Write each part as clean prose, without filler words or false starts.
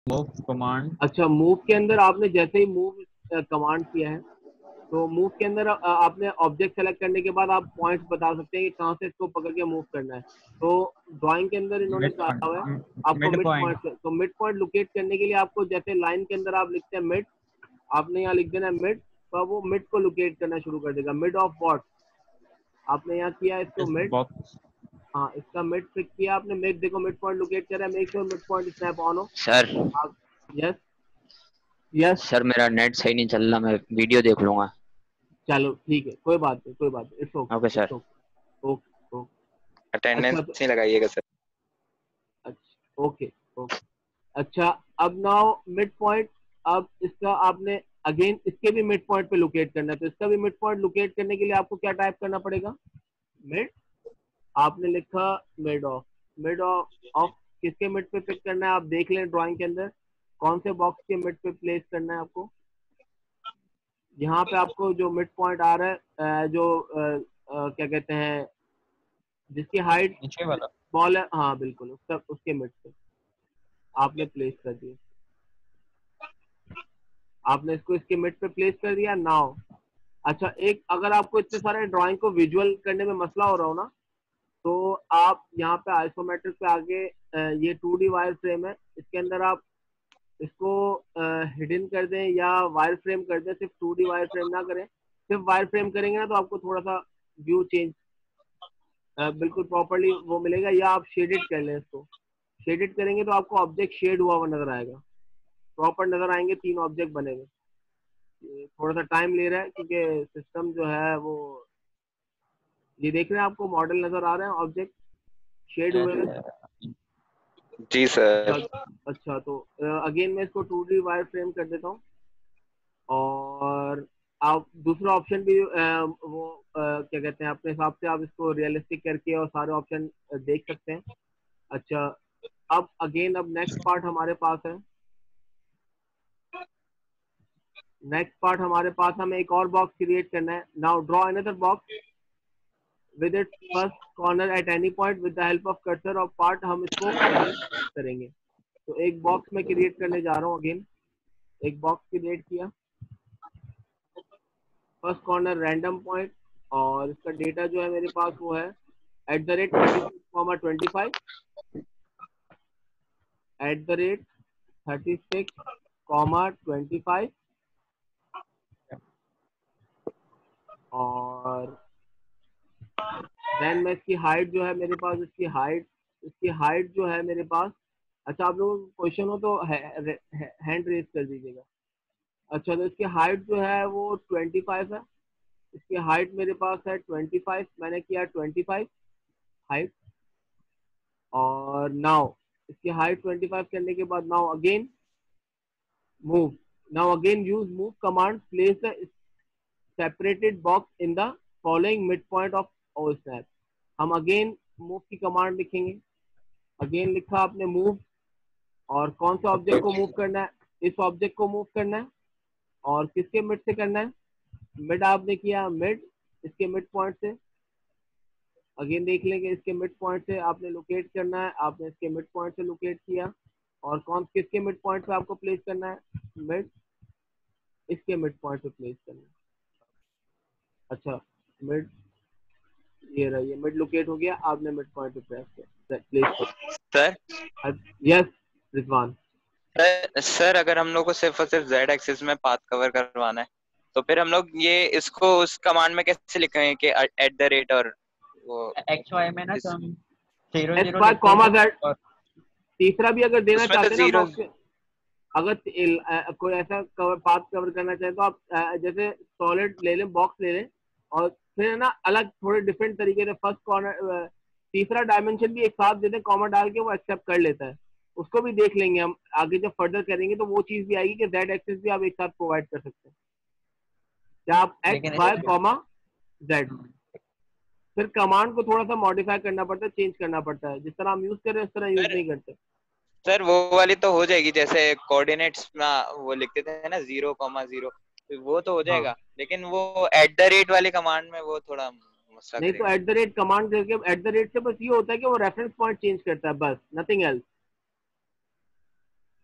Move command. अच्छा, move के अंदर आपने जैसे ही मूव कमांड किया है, तो मूव के अंदर आपने ऑब्जेक्ट सेलेक्ट करने के बाद आप पॉइंट्स बता सकते हैं कि कहाँ से इसको पकड़ के मूव करना है। तो ड्राइंग के अंदर इन्होंने मिड कहा हुआ है आपको मिड मिड पॉइंट। पॉइंट, तो मिड पॉइंट लोकेट करने के लिए आपको जैसे लाइन के अंदर आप लिखते हैं मिड, आपने यहाँ लिख देना है मिड, तो वो मिड को लोकेट करना शुरू कर देगा। मिड ऑफ वॉट, आपने यहाँ किया इसको इस मिड, बॉक्स। हाँ इसका मिड फिक्स किया आपने। मिड देखो मिड पॉइंट लोकेट कर रहा है, make sure mid point snap on हो। सर आप यस यस, सर मेरा नेट सही नहीं चल रहा, मैं वीडियो देख लूंगा। चलो ठीक है, कोई बात नहीं, कोई बात नहीं, it's okay okay, sir. It's okay, okay okay. Attendance अच्छा तो नहीं लगाइएगा सर। अच्छा ओके ओके। अच्छा, अब नाउ मिड पॉइंट, अब इसका आपने अगेन इसके भी मिड पॉइंट पे लोकेट करना है, तो इसका भी मिड पॉइंट लोकेट करने के लिए आपको क्या टाइप करना पड़ेगा? मिड, आपने लिखा mid off, mid off off किसके मिड पे पिक करना है आप देख लें ड्राइंग के अंदर, कौन से बॉक्स के मिड पे प्लेस करना है आपको। यहाँ पे आपको जो मिड पॉइंट आ रहा है क्या कहते हैं, जिसकी हाइट नीचे वाला। बॉल है, हाँ बिल्कुल उसका, उसके मिड पे आपने प्लेस कर दिया, आपने इसको इसके मिड पे प्लेस कर दिया नाउ। अच्छा, एक अगर आपको इतने सारे ड्राइंग को विजुअल करने में मसला हो रहा हो ना, तो आप यहाँ पे आइसोमेट्रिक पे आगे ये 2D वायर फ्रेम है, इसके अंदर आप इसको हिडन कर दें या वायर फ्रेम कर दें, सिर्फ 2D वायर फ्रेम ना करें, सिर्फ वायर फ्रेम करेंगे ना तो आपको थोड़ा सा व्यू चेंज बिल्कुल प्रॉपरली वो मिलेगा। या आप शेडेड कर लें इसको, शेडेड करेंगे तो आपको ऑब्जेक्ट शेड हुआ नजर आएगा, प्रॉपर नजर आएंगे, 3 ऑब्जेक्ट बनेंगे। ये थोड़ा सा टाइम ले रहा है क्योंकि सिस्टम जो है वो, ये देख रहे हैं आपको मॉडल नजर आ रहे हैं ऑब्जेक्ट शेड हुए हैं। जी सर। अच्छा तो अगेन मैं इसको 2D वायर फ्रेम कर देता हूँ, और आप दूसरा ऑप्शन भी क्या कहते हैं अपने हिसाब से आप इसको रियलिस्टिक करके और सारे ऑप्शन देख सकते हैं। अच्छा, अब अगेन अब नेक्स्ट पार्ट हमारे पास है, नेक्स्ट पार्ट हमारे पास हमें एक और बॉक्स क्रिएट करना है। Now draw another box with its first corner at any point with the help of cursor of part, हम इसको अरेंज करेंगे। तो एक बॉक्स में क्रिएट करने जा रहा हूँ, अगेन एक बॉक्स क्रिएट किया, फर्स्ट कॉर्नर रैंडम पॉइंट, और इसका डेटा जो है मेरे पास वो है @36,25 @36,25, और देन मैं इसकी हाइट जो है मेरे पास, इसकी हाइट जो है मेरे पास, अच्छा आप लोगों को क्वेश्चन हो तो हैंड रेज कर दीजिएगा। अच्छा, तो इसकी हाइट जो है वो 25 है, इसकी हाइट मेरे पास है 25, मैंने किया 25 हाइट, और नाउ इसकी हाइट 25 करने के बाद now again move, now again use move command, place the separated box in the following mid point of our snap. हम अगेन मूव की कमांड लिखेंगे, अगेन लिखा आपने मूव, और कौन से ऑब्जेक्ट को मूव करना है, इस ऑब्जेक्ट को मूव करना है, और किसके मिड से करना है, मिड आपने किया मिड, इसके मिड पॉइंट से, अगेन देख लेंगे इसके मिड पॉइंट से आपने लोकेट करना है, आपने इसके मिड पॉइंट से लोकेट किया, और कौन किसके मिड पॉइंट पे आपको प्लेस करना है, मिड, इसके मिड पॉइंट पे प्लेस करना है। अच्छा, मिड, ये रहा, ये मिड लोकेट हो गया, आपने मिड पॉइंट पे प्लेस सर कर। यस रिजवान। सर अगर हम लोग को सिर्फ और सिर्फ जेड एक्सिस में पाथ कवर करवाना है, तो फिर हम लोग ये इसको उस कमांड में कैसे लिखेंगे कि @ और वो XY में ना, तो हम 0 एस 0 वाई कॉमा लिखेंगे, जेड, और तीसरा भी अगर देना उसमें तो चाहते हैं ना जीरो। बॉक्स, अगर कोई ऐसा कवर पाथ कवर करना चाहे तो आप जैसे सॉलिड ले लें, बॉक्स ले लें, और फिर ना अलग थोड़े डिफरेंट तरीके से फर्स्ट कॉर्नर तीसरा डायमेंशन भी एक साथ देते हैं, कॉमा डाल के वो एक्सेप्ट कर लेता है, उसको भी देख लेंगे हम आगे जब फर्दर करेंगे, तो वो चीज भी आएगी कि जेड एक्सिस भी आप एक साथ प्रोवाइड कर सकते हैं, क्या आप लेकिन एक्स वाई कॉमा जेड। फिर कमांड को थोड़ा सा मॉडिफाई करना पड़ता है, चेंज करना पड़ता है, जिस तरह हम यूज करें उस तरह यूज नहीं करते। सर वो वाली तो हो जाएगी, जैसे कोऑर्डिनेट्स में वो लिखते थे ना 0,0, वो तो हो हाँ जाएगा, लेकिन वो @ वाली कमांड में वो थोड़ा मसला नहीं, तो करेगा। कमांड करके @ से बस ये होता है कि वो रेफरेंस पॉइंट चेंज करता है, बस नथिंग एल्स।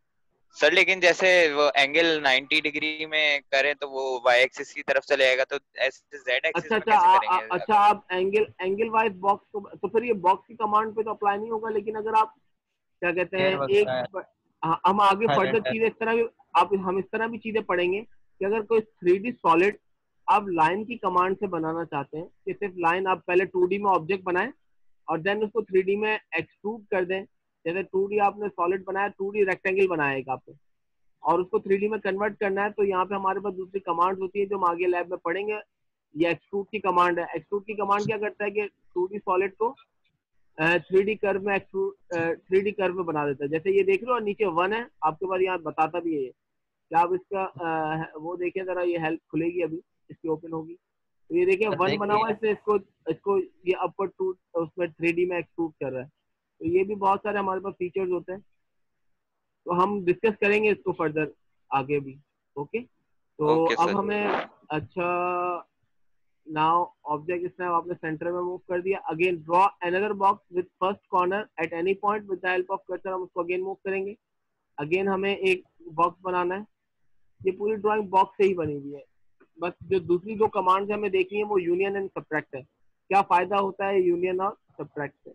सर लेकिन जैसे वो एंगल 90 डिग्री में करें तो वो वाई एक्सिस की तरफ चले जाएगा, तो ऐसे जेड एक्सिस अच्छा में अच्छा कैसे करेंगे अच्छा, अगर? आप एंगल वाइज बॉक्स को, तो फिर ये बॉक्स की कमांड पे तो अप्लाई नहीं होगा, लेकिन अगर आप क्या कहते हैं स्केल वगैरह है, हम आगे फर्दर सिलेंडर। चीजें इस तरह भी, आप हम इस तरह भी चीजें पढ़ेंगे कि अगर कोई 3D सॉलिड आप लाइन की कमांड से बनाना चाहते हैं, कि सिर्फ लाइन आप पहले 2D में ऑब्जेक्ट बनाएं और देन उसको 3D में एक्सट्रूड कर दें। जैसे 2D आपने सॉलिड बनाया, 2D रेक्टेंगल बनाया एक आपने, और उसको 3D में कन्वर्ट करना है, तो यहाँ पे हमारे पास दूसरी कमांड होती है जो हम आगे लैब में पढ़ेंगे। ये एक्सट्रूड की कमांड है। एक्सट्रूड की कमांड क्या करता है कि 2D सॉलिड को 3D कर्व में 3D कर्व में बना देता है। जैसे ये देख लो और नीचे 1 है, आपके पास यहाँ बताता भी है ये। क्या आप इसका वो देखें जरा, ये हेल्प खुलेगी अभी, इसकी ओपन होगी तो ये देखिए सर 1 देख बना हुआ है, लिया। इससे इसको इसको ये अपवर्ड टू उसमें 3D में एक्सट्रूड कर रहा है। तो ये भी बहुत सारे हमारे पास फीचर्स होते हैं, तो हम डिस्कस करेंगे इसको फर्दर आगे भी। ओके, तो ओके अब सर। हमें, अच्छा, नाउ ऑब्जेक्ट इस टाइम आपने सेंटर में मूव कर दिया। Again draw another box with first corner at any point with the help of cursor, हम उसको अगेन मूव करेंगे। अगेन हमें एक बॉक्स बनाना है। ये पूरी ड्राइंग बॉक्स से ही बनी हुई है, बस जो दूसरी दो कमांड्स हमें देखनी है वो यूनियन एंड सब्ट्रैक्ट है। क्या फायदा होता है यूनियन और सब्ट्रैक्ट से?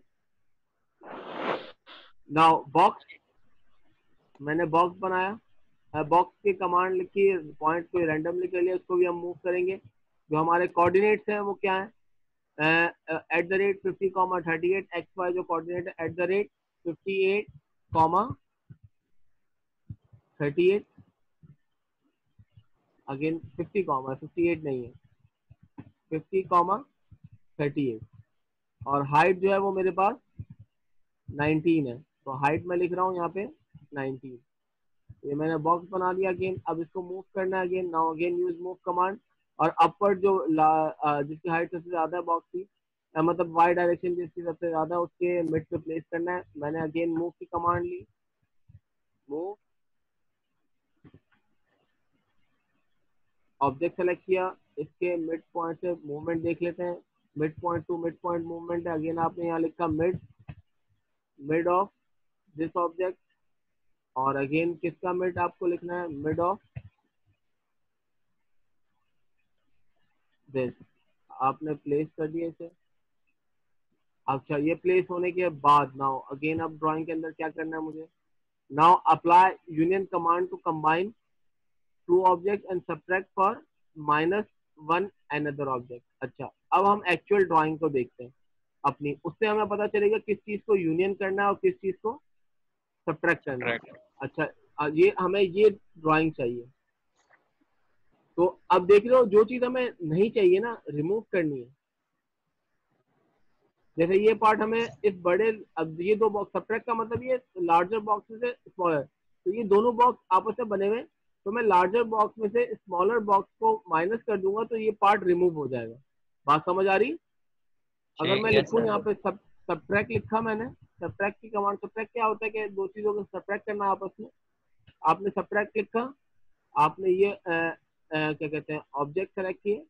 नाउ बॉक्स, मैंने बॉक्स बनाया, बॉक्स की कमांड लिखी, पॉइंट को रैंडमली कर लिया, उसको भी हम मूव करेंगे। जो हमारे कोऑर्डिनेट्स हैं वो क्या है? At the rate 50,38 X Y जो कोऑर्डिनेट है, एट द रेट 58,38, अगेन 50,58 नहीं है, 50,38, और हाइट जो है वो मेरे पास 19 है, तो हाइट मैं लिख रहा हूँ यहाँ पे 19। ये मैंने बॉक्स बना लिया। अगेन अब इसको मूव करना है। Again now again use move command, और अपवर्ड जो जिसकी हाइट सबसे ज्यादा है बॉक्स की, मतलब वाई डायरेक्शन जिसकी सबसे ज्यादा है, उसके मिड पे प्लेस करना है। मैंने अगेन मूव की कमांड ली, मूव, ऑब्जेक्ट सेलेक्ट किया, इसके मिड पॉइंट से मूवमेंट देख लेते हैं। Mid point to mid point movement है। अगेन आपने यहाँ लिखा mid, mid of this object, और अगेन किसका मिड आपको लिखना है? Mid of this. आपने प्लेस कर दिया इसे। अच्छा, ये प्लेस होने के बाद नाउ अगेन अब ड्राइंग के अंदर क्या करना है मुझे? Now apply union command to combine two object and subtract for -1 another object. अच्छा, अब हम एक्चुअल ड्राइंग को देखते हैं अपनी, उससे हमें पता चलेगा किस चीज को यूनियन करना है और किस चीज को सब्ट्रैक्ट करना है। सब्ट्रैक्ट। अच्छा, ये हमें ये ड्राइंग चाहिए। तो अब देख रहे हो, जो चीज हमें नहीं चाहिए ना, रिमूव करनी है। जैसे ये पार्ट हमें इस बड़े, अब ये दो बॉक्स, सब्ट्रैक्ट का मतलब ये लार्जर बॉक्स से स्मॉलर, तो ये दोनों बॉक्स आपस में बने हुए, तो मैं लार्जर बॉक्स में से स्मॉलर बॉक्स को माइनस कर दूंगा तो ये पार्ट रिमूव हो जाएगा। बात समझ आ रही? अगर मैं ठीक है लिखूं सर। यहाँ पे सब्ट्रैक्ट लिखा मैंने, सब्ट्रैक्ट की कमांड, सब्ट्रैक्ट क्या होता है कि दो चीजों को सब्ट्रैक्ट करना आपस में। आपने सब्ट्रैक्ट लिखा, आपने ये क्या कहते हैं ऑब्जेक्ट सेलेक्ट किए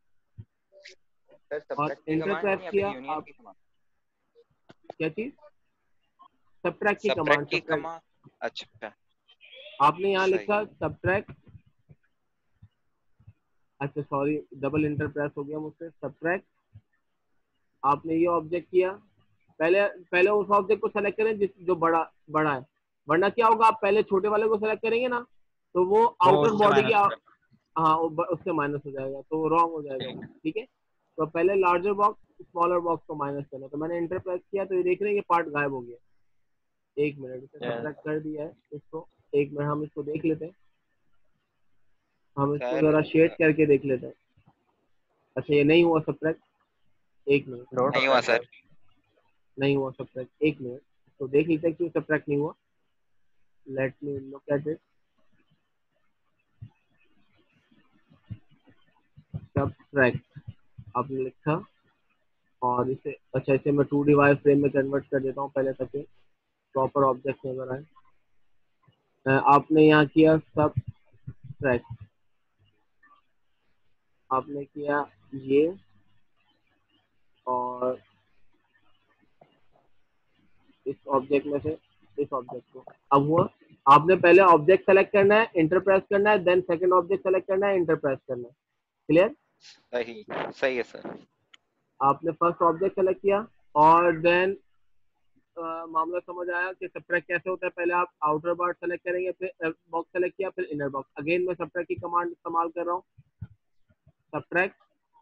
सर और सब्ट्रैक्ट की एंटर कमांड प्रेस या फिर किया। यूनियन आप की कमांड? क्या चीज? सब्ट्रैक्ट की कमांड, सब्ट्रैक्ट की सब्ट्रैक्ट। कमांड। अच्छा। आपने यहाँ सही लिखा है। सब्ट्रैक्ट, अच्छा सॉरी डबल इंटर प्रेस हो गया मुझसे, सब्ट्रैक्ट। आपने ये ऑब्जेक्ट किया, पहले पहले उस ऑब्जेक्ट को सेलेक्ट करें जिस जो बड़ा बड़ा है, वरना क्या होगा, आप पहले छोटे वाले को सेलेक्ट करेंगे ना, तो वो वो आउटर उससे बॉडी की माइनस हो जाएगा। हाँ उससे माइनस हो जाएगा, तो रॉन्ग हो जाएगा वो। ठीक है, तो पहले लार्जर बॉक्स स्मॉलर बॉक्स को माइनस करना, तो मैंने इंटर प्रेस किया, तो ये देख रहे हैं ये पार्ट गायब हो गया। एक मिनट, इसे Yes, सब्ट्रैक्ट कर दिया है इसको। एक मिनट हम इसको देख लेते हैं, हम इसको सर जरा शेड करके देख लेते हैं। अच्छा, ये नहीं हुआ सब्ट्रैक्ट, एक मिनट, लोड हो नहीं रहा हुआ है सर। सर। नहीं हुआ सब्ट्रैक्ट, एक मिनट, तो देख लेते हैं क्यों सब्ट्रैक्ट नहीं हुआ। Let me look at it. Subtract आपने लिखा, और इसे, अच्छा इसे मैं 2D वाई फ्रेम में कन्वर्ट कर देता हूँ पहले, तक प्रॉपर ऑब्जेक्ट नजर आए। आपने यहाँ किया सब्ट्रैक्ट, आपने किया ये, और इस ऑब्जेक्ट में से इस ऑब्जेक्ट को, अब हुआ आपने पहले ऑब्जेक्ट सेलेक्ट करना है, इंटर प्रेस करना है, देन सेकंड ऑब्जेक्ट सेलेक्ट करना है, इंटर प्रेस करना है। क्लियर? सही सही है सर। आपने फर्स्ट ऑब्जेक्ट सेलेक्ट किया और देन मामला समझ आया कि सब्ट्रैक्ट कैसे होता है। पहले आप आउटर पार्ट सेलेक्ट करेंगे, फिर बॉक्स सेलेक्ट किया, फिर इनर बॉक्स। अगेन मैं सब्ट्रैक्ट की कमांड इस्तेमाल कर रहा हूँ, सब्ट्रैक्ट।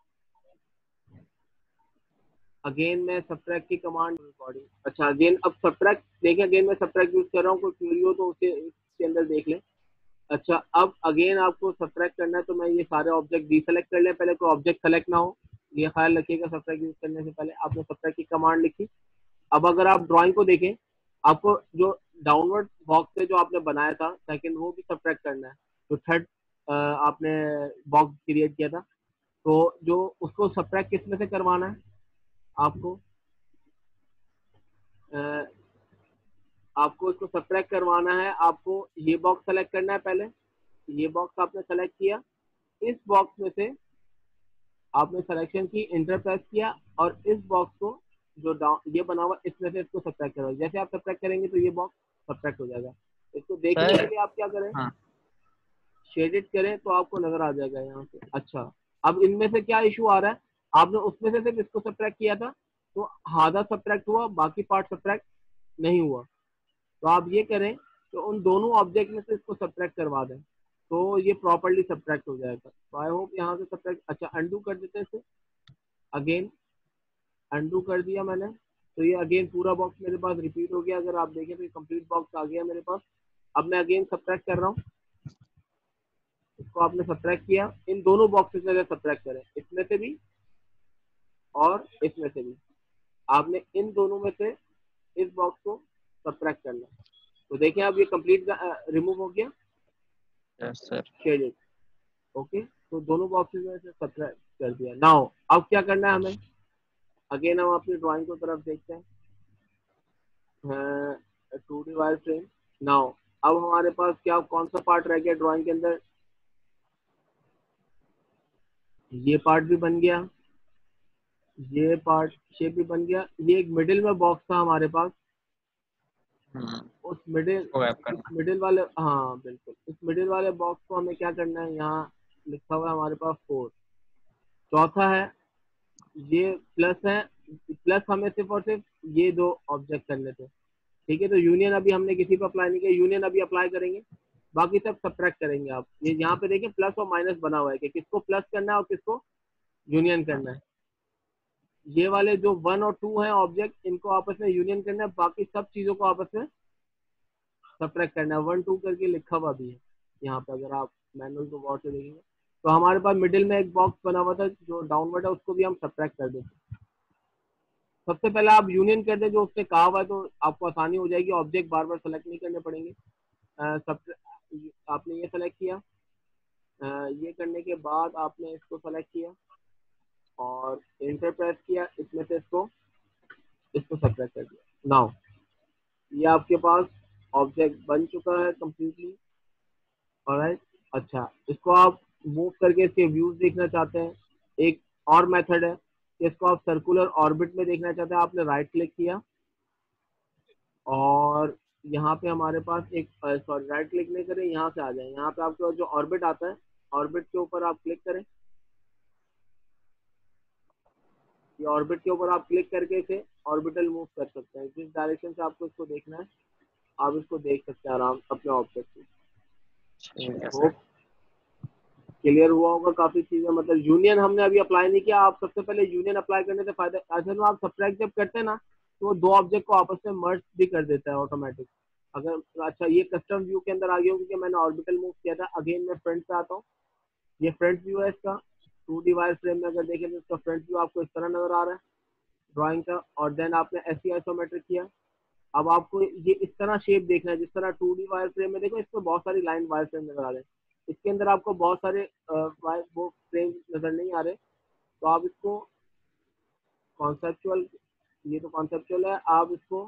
अगेन मैं सब्ट्रैक्ट की कमांड रिकॉर्डिंग। अच्छा अगेन अब सब्ट्रैक्ट देखें, अगेन मैं सब्ट्रैक्ट यूज कर रहा हूँ, कोई क्वेरी हो तो उसके अंदर देख लें। अच्छा अब अगेन आपको सब्ट्रैक्ट करना है, तो मैं ये सारे ऑब्जेक्ट डीसेलेक्ट कर लें, पहले कोई ऑब्जेक्ट सेलेक्ट ना हो, ये ख्याल रखिएगा। सब्ट्रैक्ट यूज करने से पहले आपने सब्ट्रैक्ट की कमांड लिखी। अब अगर आप ड्राइंग को देखें, आपको जो डाउनवर्ड बॉक्स है जो आपने बनाया था सेकंड, वो भी सब्ट्रैक्ट करना है। तो थर्ड आपने बॉक्स क्रिएट किया था, तो जो उसको सब्ट्रैक्ट किस में से करवाना है आपको, आपको इसको सब्ट्रैक्ट करवाना है। आपको ये बॉक्स सेलेक्ट करना है, पहले ये बॉक्स आपने सेलेक्ट किया, इस बॉक्स में से आपने सिलेक्शन की, इंटर प्रेस किया और इस बॉक्स को जो ये बना हुआ इसमें से इसको सब्ट्रैक्ट करो। जैसे आप सब्ट्रैक्ट करेंगे तो ये बॉक्स सब्ट्रैक्ट हो जाएगा। इसको देखने सर के लिए आप क्या करें, हाँ शेडेड करें तो आपको नजर आ जाएगा यहाँ से। अच्छा अब इनमें से क्या इशू आ रहा है, आपने उसमें से सिर्फ इसको सब्ट्रैक्ट किया था तो आधा सब्ट्रैक्ट हुआ, बाकी पार्ट सब्ट्रैक्ट नहीं हुआ। तो आप ये करें तो उन दोनों ऑब्जेक्ट में से इसको सब्ट्रैक्ट करवा दें, तो ये प्रॉपर्ली सब्ट्रैक्ट हो जाएगा। तो आई होप यहाँ से सब्ट्रैक्ट। अच्छा अनडू कर देते हैं इसे, अगेन अनडू कर दिया मैंने, तो ये अगेन पूरा बॉक्स मेरे पास रिपीट हो गया। अगर आप देखें तो ये कंप्लीट बॉक्स आ गया मेरे पास। अब मैं अगेन सब्ट्रैक्ट कर रहा हूँ, इसको आपने सब्ट्रैक्ट किया, इन दोनों बॉक्सेस में सब्ट्रैक्ट करें, इसमें से भी और इसमें से भी। आपने इन दोनों में से इस बॉक्स को सब्ट्रैक्ट करना है। तो देखें अब ये कंप्लीट रिमूव हो गया, यस सर। शेडेड। ओके, तो दोनों बॉक्सेस में से सब्ट्रैक्ट कर दिया। नाउ अब क्या करना है हमें, अगेन हम अपनी ड्राइंग को तरफ देखते हैं, 2D वायर फ्रेम। नाउ अब हमारे पास क्या कौन सा पार्ट रह गया ड्राइंग के अंदर, ये पार्ट भी बन गया, ये पार्ट शेप भी बन गया। ये एक मिडिल में बॉक्स था हमारे पास, उस मिडिल इसको रैप इस करना। मिडिल वाले, हाँ बिल्कुल, इस मिडिल वाले बॉक्स को हमें क्या करना है, यहाँ लिखा हुआ है हमारे पास 4। चौथा है ये प्लस है, प्लस हमें सिर्फ और सिर्फ ये दो ऑब्जेक्ट करने थे। ठीक है, तो यूनियन अभी हमने किसी पे अप्लाई नहीं किया, यूनियन अभी अप्लाई करेंगे, बाकी सब सब्ट्रैक्ट करेंगे। आप ये यहाँ पे देखिए प्लस और माइनस बना हुआ है कि किसको प्लस करना है और किसको यूनियन करना है। ये वाले जो 1 और 2 हैं ऑब्जेक्ट, इनको आपस में यूनियन करना है, बाकी सब चीजों को आपस में सब्ट्रैक्ट करना है। 1 2 करके लिखा हुआ भी है यहाँ पे, अगर आप मैनुअल को गौर से देखेंगे तो हमारे पास मिडिल में एक बॉक्स बना हुआ था जो डाउनवर्ड है, उसको भी हम सब्ट्रैक्ट कर देते। सबसे पहले आप यूनियन कर दें जो उसने कहा हुआ है, तो आपको आसानी हो जाएगी, ऑब्जेक्ट बार बार सेलेक्ट नहीं करने पड़ेंगे। सब आपने ये सेलेक्ट किया, ये करने के बाद आपने इसको सेलेक्ट किया और इंटर प्रेस किया, इसमें से इसको सब्ट्रैक्ट कर दिया। नाउ ये आपके पास ऑब्जेक्ट बन चुका है कंप्लीटली। ऑलराइट, अच्छा इसको आप मूव करके इसके व्यूज देखना चाहते हैं, एक और मेथड है कि इसको आप सर्कुलर ऑर्बिट में देखना चाहते हैं। आपने राइट क्लिक किया और यहाँ पे हमारे पास एक, सॉरी राइट क्लिक नहीं करें, यहाँ से आ जाए, यहाँ पे आपके पास जो ऑर्बिट आता है, ऑर्बिट के ऊपर आप क्लिक करें। ये ऑर्बिट के ऊपर आप क्लिक करके इसे ऑर्बिटल मूव कर सकते हैं। जिस डायरेक्शन से आपको इसको देखना है आप इसको देख सकते हैं आराम अपने ऑब्जेक्ट को। ठीक है होप सर। क्लियर हुआ होगा काफी चीजें। मतलब यूनियन हमने अभी अप्लाई नहीं किया, आप सबसे पहले यूनियन अप्लाई करने से फायदा, असल में आप सब्ट्रैक्ट जब करते हैं ना तो वो दो ऑब्जेक्ट को आपस में मर्ज भी कर देता है ऑटोमेटिक। अगर अच्छा ये कस्टम व्यू के अंदर आ गया क्योंकि मैंने ऑर्बिटल मूव किया था। अगेन मैं फ्रंट पे आता हूँ, ये फ्रंट व्यू है इसका। 2D वायर फ्रेम में अगर देखें तो इसका फ्रंट व्यू आपको इस तरह नजर आ रहा है ड्राइंग का, और देन आपने ऐसी आइसोमेट्रिक किया। अब आपको ये इस तरह शेप देखना है जिस तरह 2D वायर फ्रेम में देखो इसमें बहुत सारी लाइन वायर फ्रेम नजर आ रहे हैं, इसके अंदर आपको बहुत सारे वो फ्रेम नजर नहीं आ रहे। तो आप इसको कॉन्सेप्चुअल, ये तो कॉन्सेप्चुअल है, आप इसको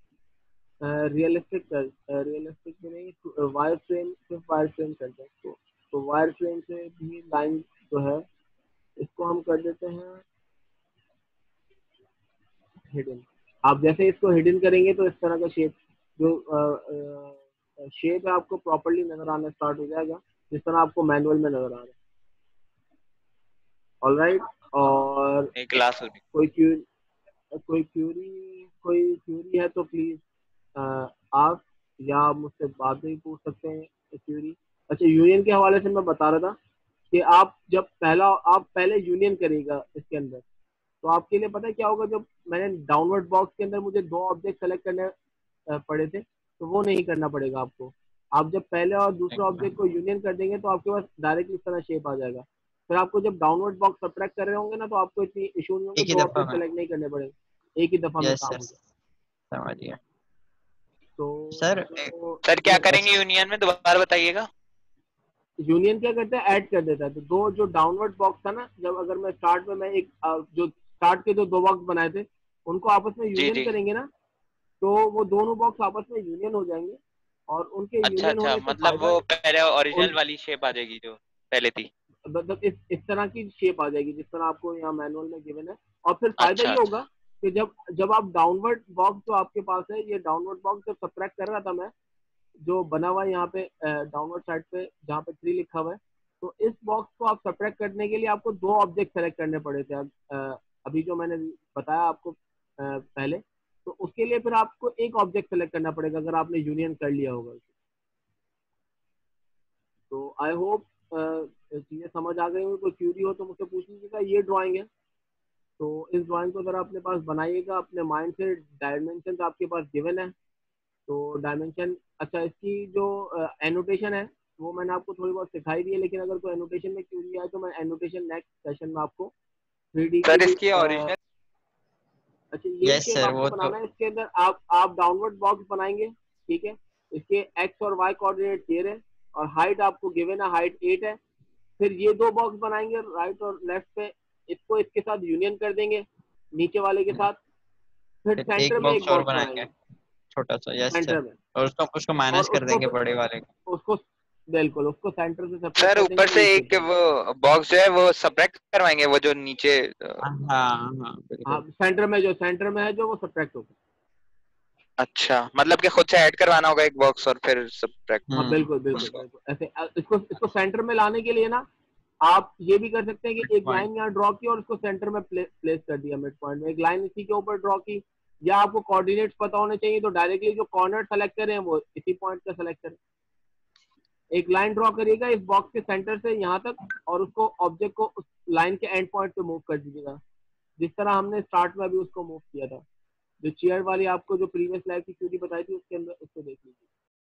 रियलिस्टिक में नहीं, वायर फ्रेम सिर्फ वायर फ्रेम कर दें इसको। तो वायर फ्रेम से भी लाइन जो है इसको हम कर देते हैं हिडन। आप जैसे इसको हिडन करेंगे तो इस तरह का शेप जो शेप है आपको प्रॉपर्ली नजर आना स्टार्ट हो जाएगा, जिस तरह आपको मैनुअल में नजर आ रहा है। ऑलराइट, और एक क्लास हो रही। कोई क्यूरी है तो प्लीज आप या आप मुझसे बाद में ही पूछ सकते हैं क्यूरी। अच्छा, यूनियन के हवाले से मैं बता रहा था कि आप जब आप पहले यूनियन करिएगा इसके अंदर, तो आपके लिए पता है क्या होगा, जब मैंने डाउनवर्ड बॉक्स के अंदर मुझे 2 ऑब्जेक्ट सेलेक्ट करने पड़े थे, तो वो नहीं करना पड़ेगा आपको। आप जब पहले और दूसरे ऑब्जेक्ट को यूनियन कर देंगे तो आपके पास डायरेक्टली इस तरह शेप आ जाएगा। फिर आपको जब डाउनवर्ड बॉक्स सब्ट्रैक्ट कर रहे होंगे ना, तो आपको इतनी इशू नहीं होंगे, एक ही 2 दफा ऑब्जेक्ट में। सेलेक्ट नहीं करने पड़ेंगे, एक ही दफा में यस काम सर, हो जाए। समझ गया तो सर। सर क्या ये करेंगे यूनियन में, दोबारा बताइएगा। यूनियन क्या करता है, ऐड कर देता है। तो दो जो डाउनवर्ड बॉक्स था ना, जब अगर मैं स्टार्ट में एक जो स्टार्ट के जो 2 बॉक्स बनाए थे उनको आपस में जी यूनियन जी। करेंगे ना, तो वो दोनों बॉक्स आपस में यूनियन हो जाएंगे, और उनके अच्छा यूनियन अच्छा, होने से मतलब फायदा वो पहले उन ओरिजिनल वाली शेप आ जाएगी जो पहले थी। मतलब इस तरह की शेप आ जाएगी जिस तरह आपको यहाँ मैनुअल में गिवन है। और फिर फायदा अच्छा ये अच्छा। होगा कि जब जब आप डाउनवर्ड बॉक्स जो आपके पास है, ये डाउनवर्ड बॉक्स जब सब्ट्रैक्ट कर रहा था मैं, जो बना हुआ है यहाँ पे डाउनवर्ड साइड पे जहाँ पे 3 लिखा हुआ है, तो इस बॉक्स को आप सब्ट्रैक्ट करने के लिए आपको 2 ऑब्जेक्ट सेलेक्ट करने पड़े थे। अभी जो मैंने बताया आपको पहले, तो उसके लिए फिर आपको एक ऑब्जेक्ट सेलेक्ट करना पड़ेगा अगर आपने यूनियन कर लिया होगा। तो आई होप चीजें समझ आ गई हो। कोई क्यूरी हो तो मुझसे पूछ लीजिएगा। ये ड्राइंग है, तो इस ड्राइंग को अगर अपने पास बनाइएगा अपने माइंड से, डायमेंशन आपके पास गिवन है, तो डायमेंशन, अच्छा इसकी जो एनोटेशन है वो मैंने आपको थोड़ी बहुत सिखाई दी है, लेकिन अगर कोई एनोटेशन में क्यूरी है तो मैं एनोटेशन नेक्स्ट सेशन में आपको 3D की सर भी इसकी ओरिजिनल। अच्छा ये यस शेप सर, आपको वो तो बनाना है। इसके अंदर आप डाउनवर्ड बॉक्स बनाएंगे, ठीक है। इसके एक्स और वाई कोऑर्डिनेट क्लियर है, और हाइट आपको गिवन है, हाइट 8 है। फिर ये 2 बॉक्स बनाएंगे राइट और लेफ्ट पे, इसको इसके साथ यूनियन कर देंगे नीचे वाले के साथ। फिर फिर सेंटर एक में बॉक्स एक और बॉक्स बनाएंगे बनाएंगे, छोटा सा। यस सर, सेंटर में, और उसको और माइनस कर उसको देंगे बड़े वाले को। उसको बिल्कुल उसको सेंटर से सेपरेट सर कर ऊपर देंगे से ये शेप एक बन जाएगी। वो बॉक्स जो है वो सब्ट्रैक्ट करवाएंगे, वो जो नीचे हाँ हाँ हाँ, बिल्कुल। सेंटर में है जो वो सब्ट्रैक्ट होगा। अच्छा, मतलब कि खुद से ऐड करवाना होगा एक बॉक्स और फिर सब्ट्रैक्ट हाँ बिल्कुल बिल्कुल उसको। बिल्कुल ऐसे इसको सेंटर में लाने के लिए ना, आप ये भी कर सकते हैं कि एक पॉइंट। लाइन यहाँ ड्रॉ की और उसको सेंटर में प्लेस कर दिया मिड पॉइंट में, एक लाइन इसी के ऊपर ड्रॉ की। या आपको कोऑर्डिनेट्स पता होने चाहिए तो डायरेक्टली जो कॉर्नर सेलेक्ट करें वो इसी पॉइंट का सेलेक्ट करें। एक लाइन ड्रॉ करिएगा इस बॉक्स के सेंटर से यहाँ तक, और उसको ऑब्जेक्ट को उस लाइन के एंड पॉइंट पे मूव कर दीजिएगा, जिस तरह हमने स्टार्ट में अभी उसको मूव किया था। जो चेयर वाली आपको जो प्रीवियस लाइफ की थ्योरी बताई थी उसके अंदर उसको देख लीजिए।